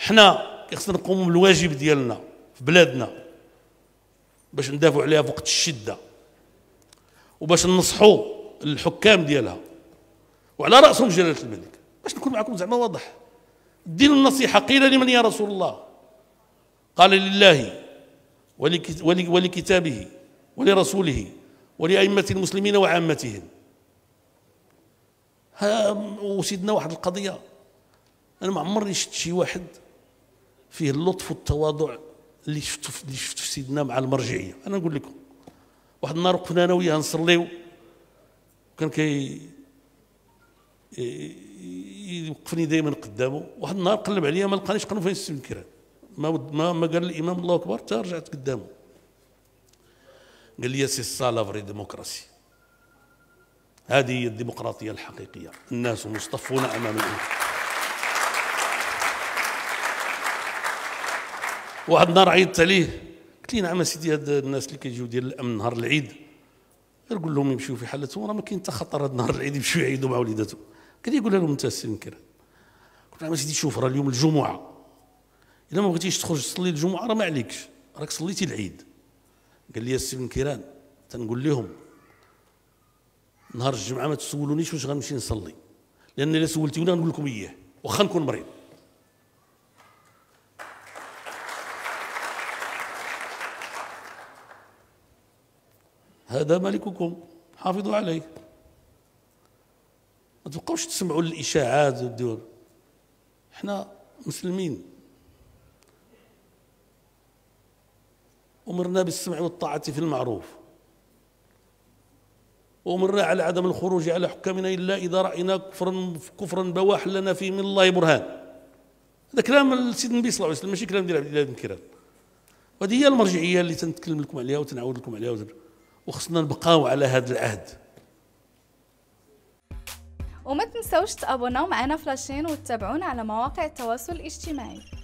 حنا خصنا نقوموا بالواجب ديالنا في بلادنا باش ندافعوا عليها في وقت الشده، وباش ننصحوا الحكام ديالها وعلى راسهم جلاله الملك. باش نكون معكم زعما واضح، الدين النصيحه. قيل لمن يا رسول الله؟ قال لله ولكتابه ولرسوله ولأئمة المسلمين وعامتهم. وسيدنا واحد القضيه، انا ما عمرني شفت شي واحد فيه اللطف والتواضع اللي شفته في سيدنا مع المرجعيه. انا نقول لكم، واحد النهار وقفنا انا وياه نصليو، كان يوقفني دائما قدامه. واحد النهار قلب عليا ما لقانيش، قال له فين السيد الكرام؟ ما قال الامام الله اكبر حتى رجعت قدامه. قال لي سي سا لا فري ديموكراسي، هذه هي الديمقراطيه الحقيقيه، الناس مصطفون امام الامام. واحد النهار عيطت عليه قلت لي نعم سيدي، هاد الناس اللي كيجيو ديال الامن نهار العيد غير قول لهم يمشيو في حالتهم، راه ما كاين حتى خطر هاد نهار العيد يمشيو يعيدوا مع وليداتهم. قال لي قولها لهم انت السي الكرام. قلت نعم سيدي شوف، راه اليوم الجمعه، الا ما بغيتيش تخرج تصلي الجمعه راه ما عليكش، راك صليتي العيد. قال لي السي الكرام تنقول لهم نهار الجمعه ما تسولونيش واش غنمشي نصلي، لان الا سولتوني غنقول لكم اياه واخا نكون مريض. هذا ملككم حافظوا عليه، ما تبقاوش تسمعوا الاشاعات والدول. احنا مسلمين امرنا بالسمع والطاعه في المعروف، وامرنا على عدم الخروج على حكامنا الا اذا راينا كفرا بواحا لنا فيه من الله برهان. هذا كلام السيد النبي صلى الله عليه وسلم، ماشي كلام ديال عبد الله بن كيران. وهذه هي المرجعيه اللي تنتكلم لكم عليها وتنعاود لكم عليها، وخصنا نبقاو على هذا العهد. وما تنسوش تابوناو معنا في لاشين وتتابعونا على مواقع التواصل الاجتماعي.